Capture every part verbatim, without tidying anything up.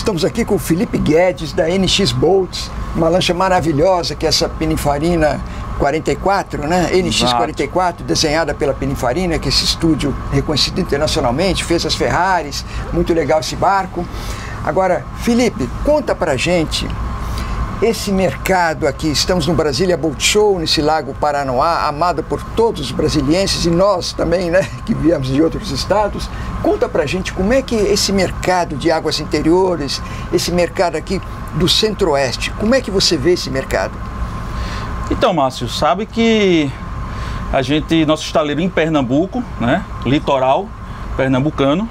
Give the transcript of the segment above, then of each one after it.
estamos aqui com o Felipe Guedes, da N X Boats, uma lancha maravilhosa, que é essa Pininfarina quarenta e quatro, né? N X quarenta e quatro, desenhada pela Pininfarina, que é esse estúdio reconhecido internacionalmente, fez as Ferraris, muito legal esse barco. Agora, Felipe, conta pra gente esse mercado aqui. Estamos no Brasília Boat Show, nesse Lago Paranoá, amado por todos os brasilienses e nós também, né, que viemos de outros estados. Conta pra gente como é que esse mercado de águas interiores, esse mercado aqui do Centro-Oeste, como é que você vê esse mercado? Então, Márcio, sabe que a gente, nosso estaleiro em Pernambuco, né, litoral pernambucano,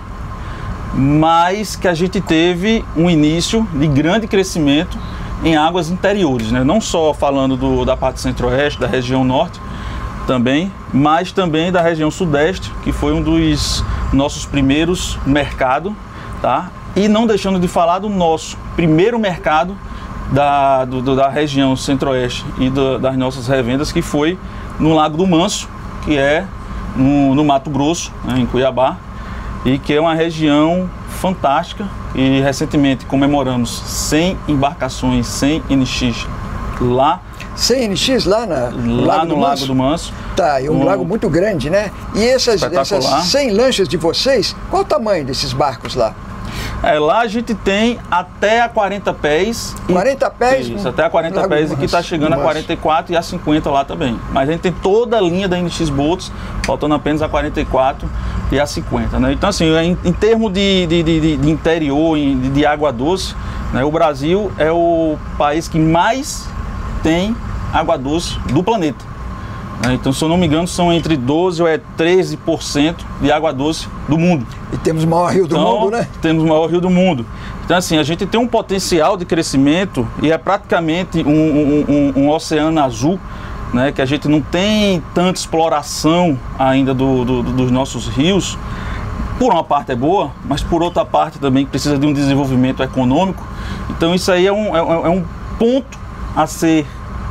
mas que a gente teve um início de grande crescimento em águas interiores, né? Não só falando do, da parte centro-oeste, da região norte também, mas também da região sudeste, que foi um dos nossos primeiros mercados, tá? E não deixando de falar do nosso primeiro mercado da, do, da região centro-oeste e do, das nossas revendas, que foi no Lago do Manso, que é no, no Mato Grosso, né, em Cuiabá, e que é uma região fantástica, e recentemente comemoramos cem embarcações, cem N X lá. cem N X lá, na, no, lá Lago, no do Lago do Manso. Tá, e um, um lago muito grande, né? E essas, essas cem lanchas de vocês, qual o tamanho desses barcos lá? É, lá a gente tem até a quarenta pés. quarenta pés? Isso, até a quarenta pés, e que está chegando a quarenta e quatro e a cinquenta lá também. Mas a gente tem toda a linha da N X Boats, faltando apenas a quarenta e quatro e a cinquenta, né? Então, assim, em, em termos de, de, de, de interior, de, de água doce, né, o Brasil é o país que mais tem água doce do planeta. Né? Então, se eu não me engano, são entre doze ou é treze por cento de água doce do mundo. E temos o maior rio do então, mundo, né? Temos o maior rio do mundo. Então, assim, a gente tem um potencial de crescimento e é praticamente um, um, um, um oceano azul, né? Que a gente não tem tanta exploração ainda do, do, dos nossos rios. Por uma parte é boa, mas por outra parte também precisa de um desenvolvimento econômico. Então, isso aí é um, é, é um ponto a ser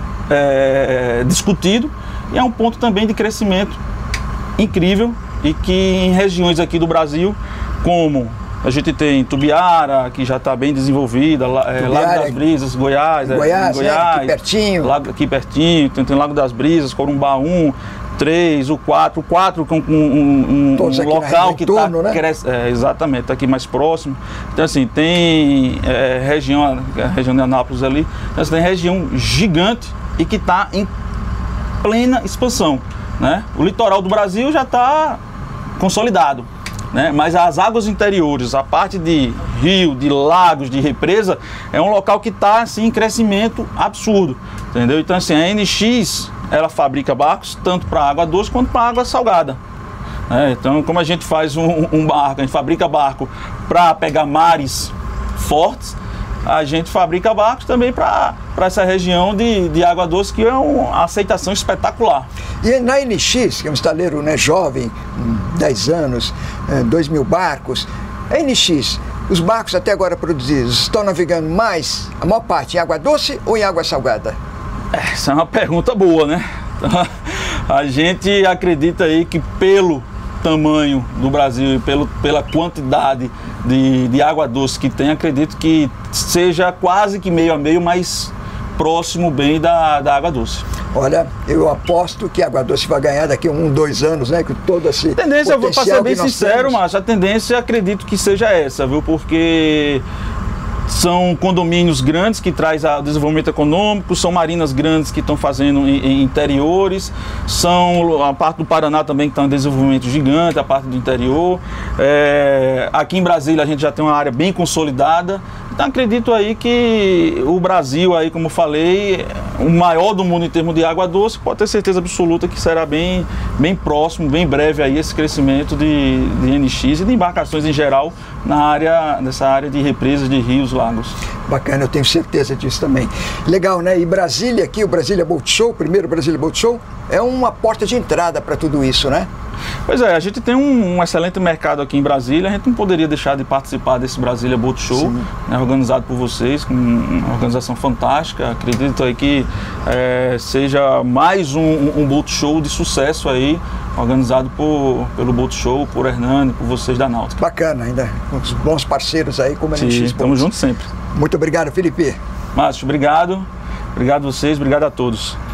é, discutido e é um ponto também de crescimento incrível. E que em regiões aqui do Brasil, como a gente tem Tubiara, que já está bem desenvolvida, é, Lago das Brisas, Goiás, Goiás, é, Goiás é, aqui pertinho. Lago, aqui pertinho, tem, tem Lago das Brisas, Corumbá um, três, o quatro, o quatro com um, um, um, um local que está né? é, exatamente, está aqui mais próximo. Então, assim, tem é, região, a região de Anápolis ali, então, assim, tem região gigante e que está em plena expansão, né? O litoral do Brasil já está consolidado, né? Mas as águas interiores, a parte de rio, de lagos, de represa, é um local que está assim, em crescimento absurdo, entendeu? Então, assim, a N X, ela fabrica barcos tanto para água doce quanto para água salgada, né? Então, como a gente faz um, um barco, a gente fabrica barco para pegar mares fortes, a gente fabrica barcos também para essa região de, de água doce, que é uma aceitação espetacular. E na N X, que é um estaleiro, né, jovem, dez anos, dois mil barcos, a N X, os barcos até agora produzidos, estão navegando mais, a maior parte, em água doce ou em água salgada? Essa é uma pergunta boa, né? A gente acredita aí que pelo tamanho do Brasil e pelo, pela quantidade de, de água doce que tem, acredito que seja quase que meio a meio, mas próximo bem da, da água doce. Olha, eu aposto que a água doce vai ganhar daqui a um, dois anos, né? Com todo esse tendência, eu vou passar bem sincero, temos. Mas a tendência acredito que seja essa, viu? Porque são condomínios grandes que trazem o desenvolvimento econômico, são marinas grandes que estão fazendo em, em interiores, são a parte do Paraná também que está em desenvolvimento gigante, a parte do interior. É, aqui em Brasília a gente já tem uma área bem consolidada. Então acredito aí que o Brasil, aí, como eu falei, o maior do mundo em termos de água doce, pode ter certeza absoluta que será bem, bem próximo, bem breve aí esse crescimento de, de N X e de embarcações em geral na área, nessa área de represas, de rios, lagos. Bacana, eu tenho certeza disso também. Legal, né? E Brasília aqui, o Brasília Boat Show, o primeiro Brasília Boat Show, é uma porta de entrada para tudo isso, né? Pois é, a gente tem um, um excelente mercado aqui em Brasília, a gente não poderia deixar de participar desse Brasília Boat Show, né, organizado por vocês, com uma organização fantástica. Acredito aí que é, seja mais um, um Boat Show de sucesso aí, organizado por, pelo Boat Show, por Hernani, por vocês da Náutica. Bacana, ainda com os bons parceiros aí, como a N X Boats. Estamos juntos sempre. Muito obrigado, Felipe. Márcio, obrigado. Obrigado a vocês, obrigado a todos.